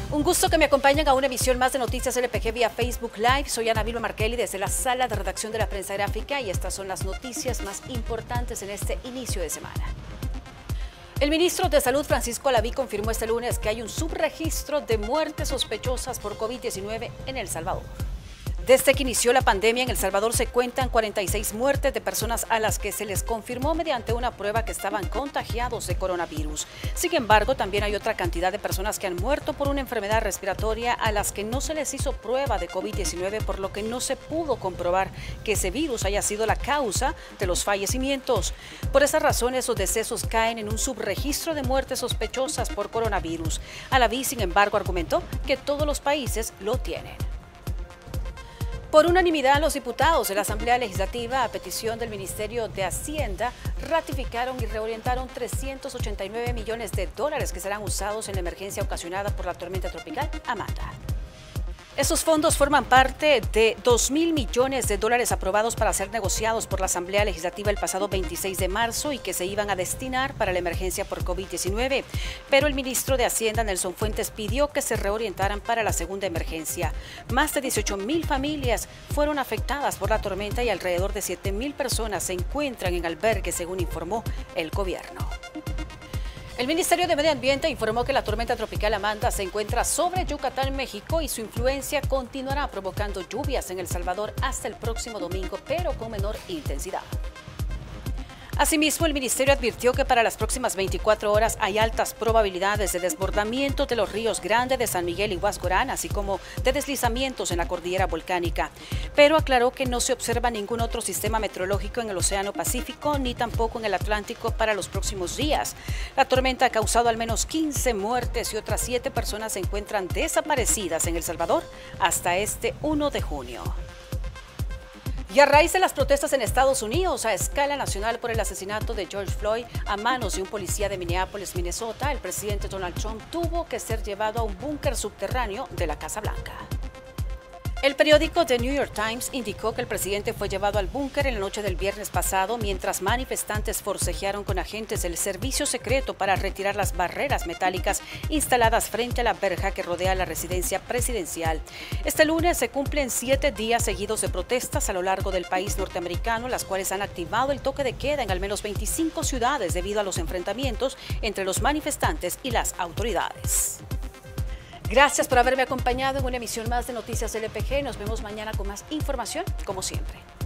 Un gusto que me acompañen a una emisión más de Noticias LPG vía Facebook Live. Soy Ana Vilma Markelly desde la sala de redacción de la prensa gráfica y estas son las noticias más importantes en este inicio de semana. El ministro de Salud, Francisco Alaví, confirmó este lunes que hay un subregistro de muertes sospechosas por COVID-19 en El Salvador. Desde que inició la pandemia en El Salvador se cuentan 46 muertes de personas a las que se les confirmó mediante una prueba que estaban contagiados de coronavirus. Sin embargo, también hay otra cantidad de personas que han muerto por una enfermedad respiratoria a las que no se les hizo prueba de COVID-19, por lo que no se pudo comprobar que ese virus haya sido la causa de los fallecimientos. Por esa razón, esos decesos caen en un subregistro de muertes sospechosas por coronavirus. Alaví, sin embargo, argumentó que todos los países lo tienen. Por unanimidad, los diputados de la Asamblea Legislativa, a petición del Ministerio de Hacienda, ratificaron y reorientaron 389 millones de dólares que serán usados en la emergencia ocasionada por la tormenta tropical Amanda. Estos fondos forman parte de 2.000 millones de dólares aprobados para ser negociados por la Asamblea Legislativa el pasado 26 de marzo y que se iban a destinar para la emergencia por COVID-19. Pero el ministro de Hacienda, Nelson Fuentes, pidió que se reorientaran para la segunda emergencia. Más de 18.000 familias fueron afectadas por la tormenta y alrededor de 7.000 personas se encuentran en albergues, según informó el gobierno. El Ministerio de Medio Ambiente informó que la tormenta tropical Amanda se encuentra sobre Yucatán, México, y su influencia continuará provocando lluvias en El Salvador hasta el próximo domingo, pero con menor intensidad. Asimismo, el ministerio advirtió que para las próximas 24 horas hay altas probabilidades de desbordamiento de los ríos Grande de San Miguel y Huascorán, así como de deslizamientos en la cordillera volcánica. Pero aclaró que no se observa ningún otro sistema meteorológico en el Océano Pacífico ni tampoco en el Atlántico para los próximos días. La tormenta ha causado al menos 15 muertes y otras 7 personas se encuentran desaparecidas en El Salvador hasta este 1 de junio. Y a raíz de las protestas en Estados Unidos a escala nacional por el asesinato de George Floyd a manos de un policía de Minneapolis, Minnesota, el presidente Donald Trump tuvo que ser llevado a un búnker subterráneo de la Casa Blanca. El periódico The New York Times indicó que el presidente fue llevado al búnker en la noche del viernes pasado mientras manifestantes forcejearon con agentes del servicio secreto para retirar las barreras metálicas instaladas frente a la verja que rodea la residencia presidencial. Este lunes se cumplen 7 días seguidos de protestas a lo largo del país norteamericano, las cuales han activado el toque de queda en al menos 25 ciudades debido a los enfrentamientos entre los manifestantes y las autoridades. Gracias por haberme acompañado en una emisión más de Noticias LPG. Nos vemos mañana con más información, como siempre.